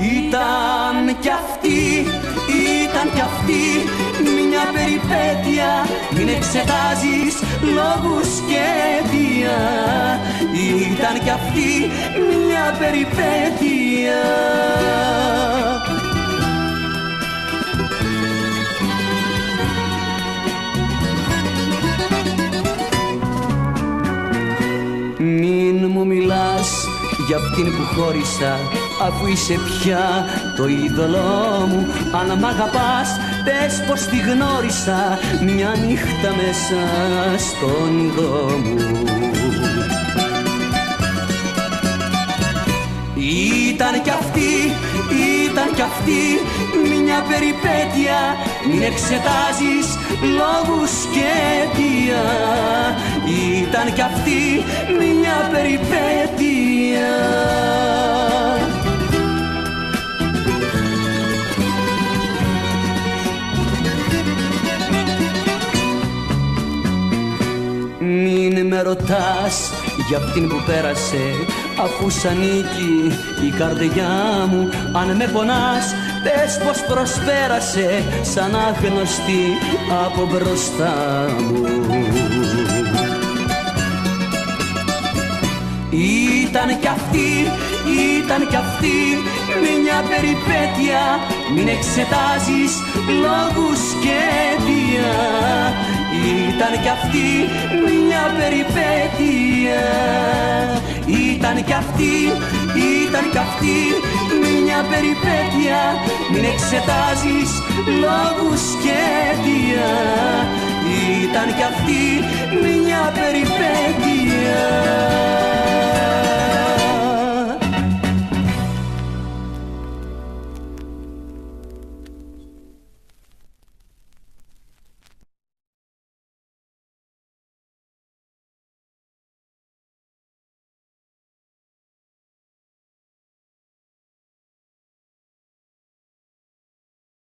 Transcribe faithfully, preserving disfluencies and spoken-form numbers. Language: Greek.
Ήταν κι αυτή, ήταν κι αυτή μια περιπέτεια. Μην εξετάζεις λόγους και αιτία. Ήταν κι αυτή μια περιπέτεια. Μην μου μιλάς για αυτήν που χώρισα, αφού είσαι πια το είδωλό μου. Αν μ' αγαπάς, πες πως τη γνώρισα μια νύχτα μέσα στον όνειρό μου. Ήταν κι αυτή, ήταν κι αυτή μια περιπέτεια. Μην εξετάζεις λόγους και αιτία. Ήταν κι αυτή μια περιπέτεια. Μην με ρωτάς για αυτήν που πέρασε, αφού σ' ανήκει η καρδιά μου. Αν με πονάς, πες πως προσπέρασε σαν άγνωστη από μπροστά μου. Ήταν κι αυτή, ήταν κι αυτή μια περιπέτεια. Μην εξετάζεις λόγους και αιτία. Ήταν κι αυτή μια περιπέτεια. Ήταν κι αυτή, ήταν κι αυτή μια περιπέτεια. Μην εξετάζεις λόγους και αιτία. Ήταν κι αυτή μια περιπέτεια.